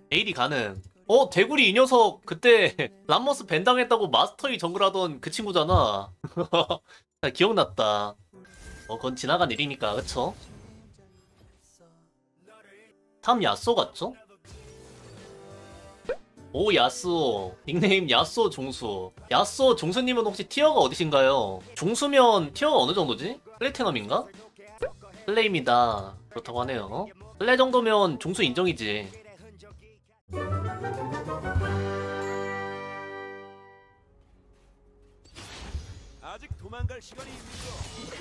AD 가능. 대구리 이 녀석 그때 람머스 밴 당했다고 마스터이 정글하던 그 친구잖아. 기억났다. 그건 지나간 일이니까, 그쵸? 탐 야쏘 같죠? 오, 야쏘. 닉네임 야쏘 종수. 야쏘 종수님은 혹시 티어가 어디신가요? 종수면 티어가 어느 정도지? 플래티넘인가? 플레임이다. 그렇다고 하네요. 플레 정도면 종수 인정이지. 아직 도망갈 시간이 있는거.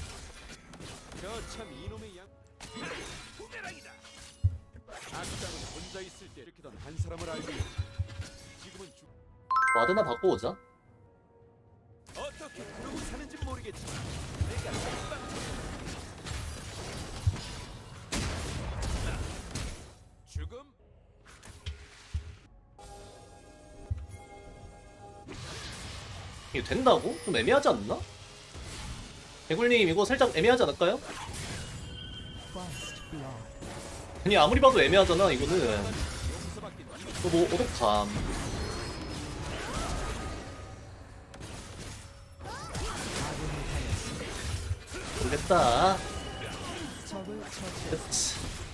저참 이놈의 양. 부메랑이다. 악당은 혼자 있을 때 이렇게던 한 사람을 알고 있지. 지금은 와드나 바꿔오자. 어떻게 그러고 사는지 모르겠지만 내가 금방 죽음. 이게 된다고? 좀 애매하지 않나? 개굴님 이거 살짝 애매하지 않을까요? 아니 아무리 봐도 애매하잖아 이거는. 뭐 어떡함. 모르겠다. 그치.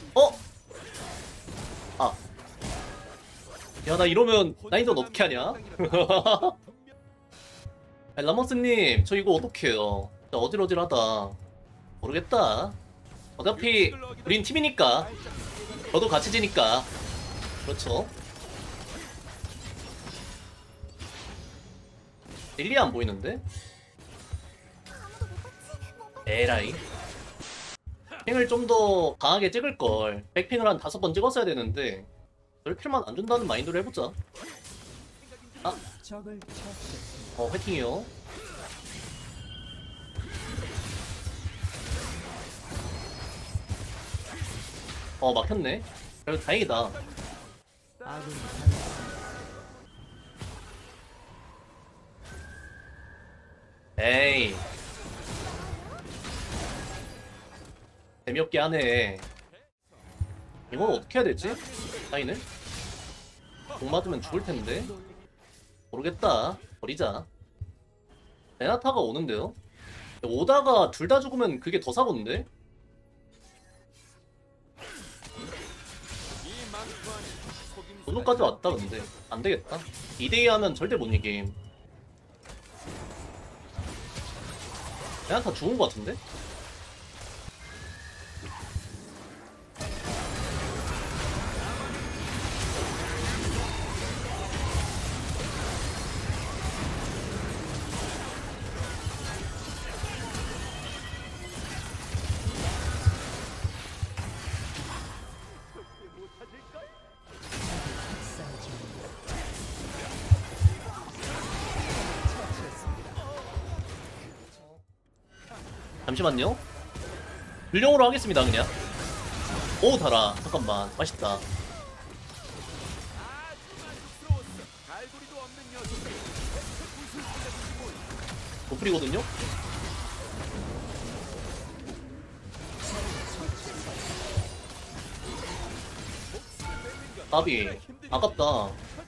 아. 야 나 이러면 난이도 어떻게 하냐? 라머스님 저 이거 어떡해요. 진짜 어질어질하다. 모르겠다. 어차피 우린 팀이니까. 저도 같이 지니까. 그렇죠. 릴리아 안 보이는데? 에라이. 핑을 좀 더 강하게 찍을걸. 백핑을 한 5번 찍었어야 되는데 별 필만 안 준다는 마인드로 해보자. 아. 화이팅이요. 막혔네. 그래도 다행이다. 에이. 재미없게 하네. 이건 어떻게 해야 되지? 타인을? 공 맞으면 죽을 텐데. 모르겠다. 버리자. 레나타가 오는데요? 오다가 둘 다 죽으면 그게 더 사고인데? 오도까지 왔다 근데 안되겠다. 2대2 하면 절대 못 이김. 레나타 죽은 거 같은데? 잠시만요. 불용으로 하겠습니다 그냥. 오 달아. 잠깐만 맛있다. 노플이거든요? 나비 아깝다.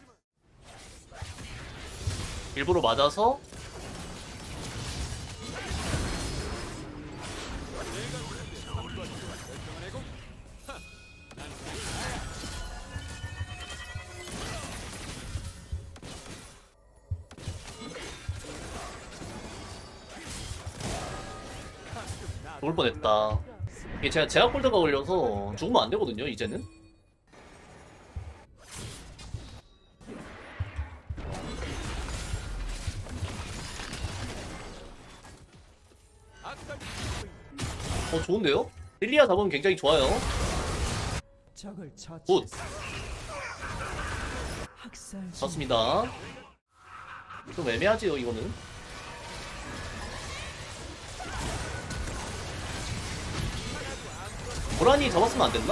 일부러 맞아서 죽을 뻔했다. 이게 제가 제약골드가 걸려서 죽으면 안 되거든요 이제는. 좋은데요? 릴리아 잡으면 굉장히 좋아요. 굿. 좋습니다. 좀 애매하지요 이거는. 고라니 잡았으면 안 됐나?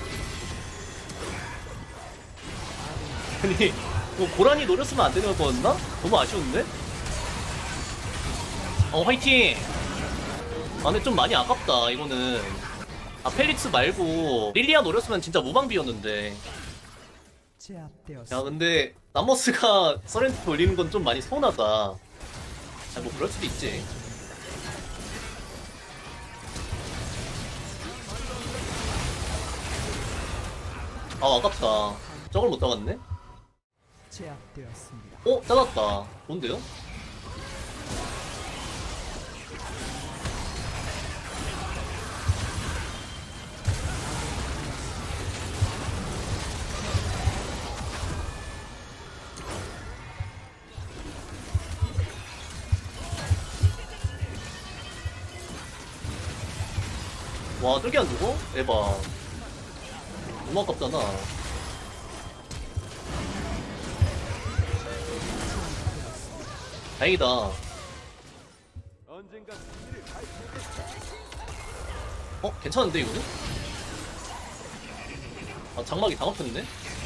아니 뭐 고라니 노렸으면 안 되는 거였나? 너무 아쉬운데? 화이팅! 아 근데 좀 많이 아깝다 이거는. 펠릭스 말고 릴리아 노렸으면 진짜 무방비였는데. 제압되었습니다. 야 근데 나머스가 서렌트 돌리는 건 좀 많이 서운하다. 아, 뭐 그럴 수도 있지. 아 아깝다. 저걸 못 잡았네. 제압되었습니다. 어? 잘랐다. 좋은데요? 와 저게 안 죽어? 에바. 너무 아깝잖아. 다행이다. 언젠가 승리를 가이쳐오겠다. 어? 괜찮은데 이거는? 아 장막이 다 막혔네?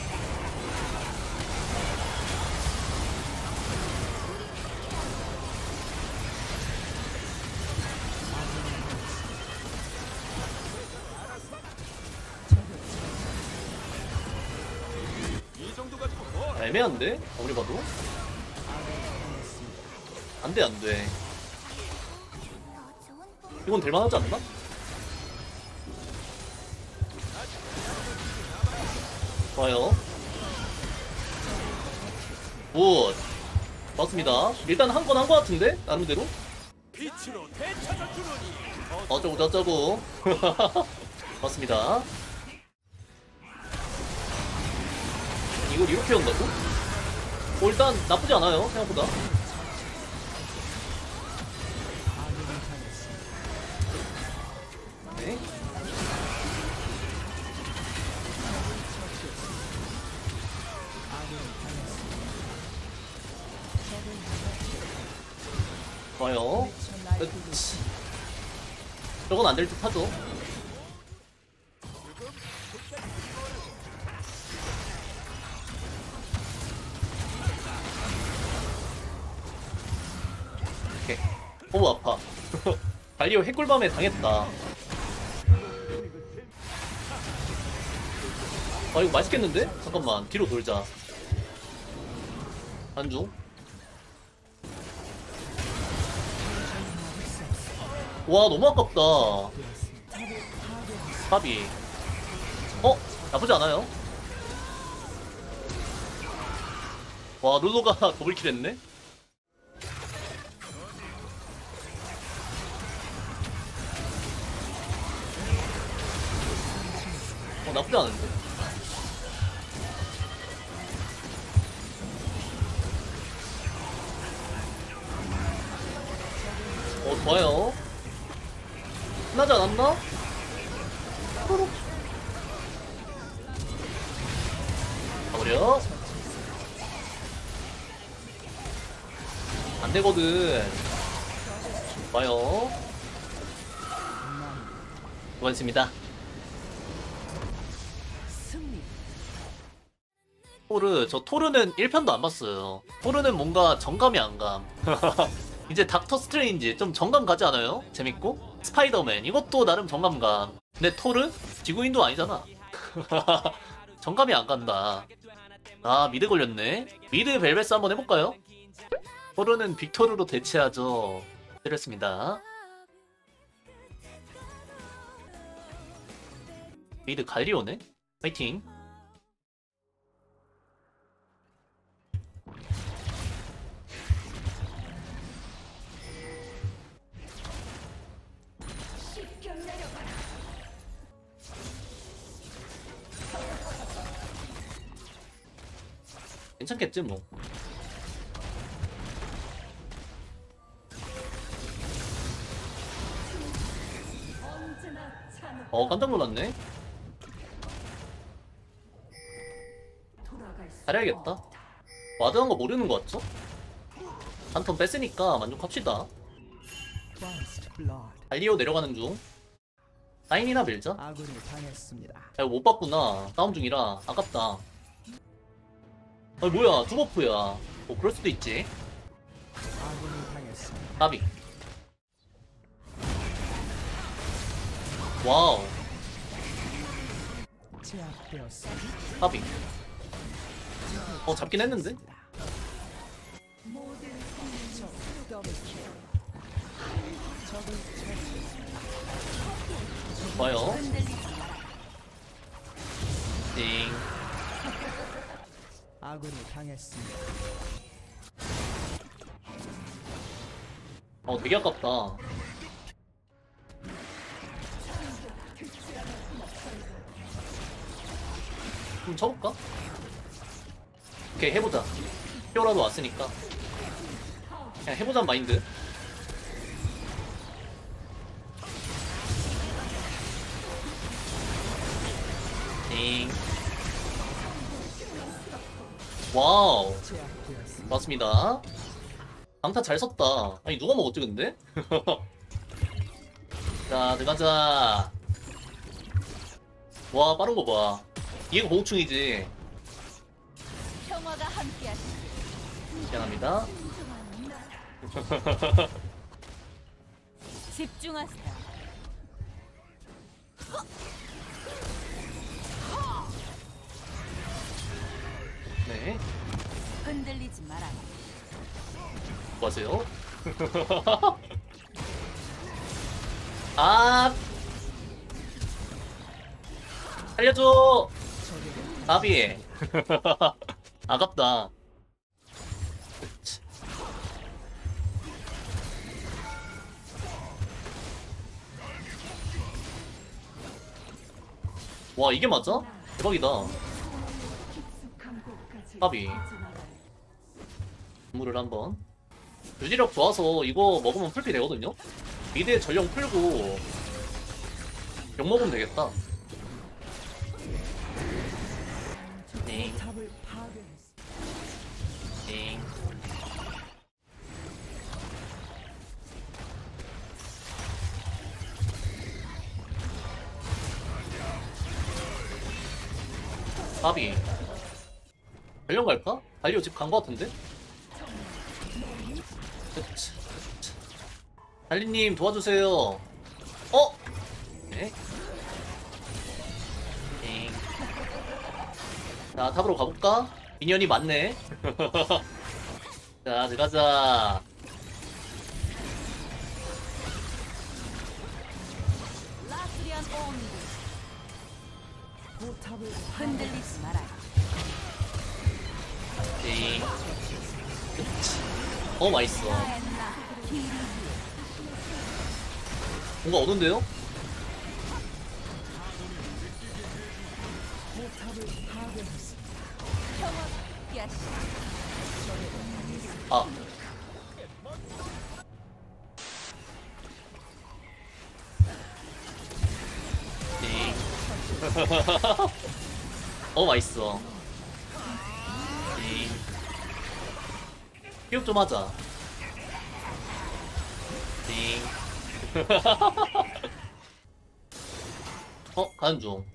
이 정도 가지고 뭐 아, 애매한데? 아무리 봐도? 안돼 안돼. 이건 될만하지 않나? 좋아요. 굿. 맞습니다. 일단 한 건 한 거 같은데? 나름대로? 빛으로 되찾아주노니 어쩌고 저쩌고. 맞습니다. 이걸 이렇게 연다고? 일단 나쁘지 않아요 생각보다. 네. 좋아요. 으치. 저건 안 될 듯 하죠. 오케이. 어우 아파. 달리오 핵꿀밤에 당했다. 아 이거 맛있겠는데? 잠깐만 뒤로 돌자. 안중. 와 너무 아깝다. 탑이. 어? 나쁘지 않아요? 와 룰로가 더블킬 했네? 나쁘지 않은데? 좋아요. 끝나지 않았나? 호로록. 가버려. 안되거든. 좋아요. 고맙습니다. 토르, 저 토르는 1편도 안 봤어요. 토르는 뭔가 정감이 안 감. 이제 닥터 스트레인지 좀 정감 가지 않아요? 재밌고? 스파이더맨 이것도 나름 정감감. 근데 토르? 지구인도 아니잖아. 정감이 안 간다. 아 미드 걸렸네. 미드 벨베스 한번 해볼까요? 토르는 빅토르로 대체하죠. 때렸습니다. 미드 갈리오네? 파이팅. 괜찮겠지 뭐. 깜짝 놀랐네. 잘해야겠다. 와드한 거 모르는 거 같죠? 한 턴 뺐으니까 만족합시다. 달리오 내려가는 중. 사인이나 밀자. 아군이 당했습니다. 야, 이거 못 봤구나. 싸움 중이라 아깝다. 아니 뭐야 두 버프야. 뭐 그럴 수도 있지. 아군이 당했습니다. 까비. 와우. 제압되었습니다. 까비. 잡긴 했는데? 더블킬. 적을 좋아요. 흔들리지 마라. 띵. 아군이 당했습니다. 되게 아깝다. 좀 쳐볼까? 오케이, 해보자. 히어라도 왔으니까. 그냥 해보자는 마인드. 띵. 와우. 제압되었습니다. 맞습니다. 강타 잘 썼다. 아니, 누가 먹었지, 근데? 자, 들어가자. 와, 빠른 거 봐. 이게 고우충이지. 평화가 함께하시길. 미안합니다. 집중하세요. 네. 흔들리지 마라. 뭐하세요? 아! 살려줘! 나비. 아깝다. 와, 이게 맞아? 대박이다. 나비. 물을 한번. 유지력 좋아서 이거 먹으면 풀피 되거든요? 미드에 전령 풀고 욕 먹으면 되겠다. 띵. 탑을 파괴했습니다. 띵. 바비. 전령 갈까? 달리오 집 간 거 같은데? 그치. 달리님 도와주세요. 네. 띵. 자, 탑으로 가볼까? 인연이 많네. 자, 들어가자. 라스리안 온드. 포탑을 흔들리지 마라. 띵. 그치. 맛있어. 나엔나 길이 뭔가 오는데요? 포탑을 파괴했습니다. 평화가 함께하시길. 아. 띵. 맛있어. 띵. 피업 좀 하자. 띵. 가는 중.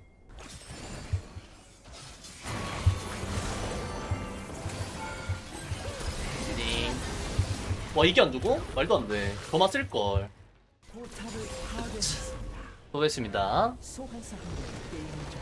띵. 와, 이게 안 죽어? 말도 안 돼. 더 맞을걸. 포탑을 파괴했습니다. 수고했습니다. 소환사가 게임을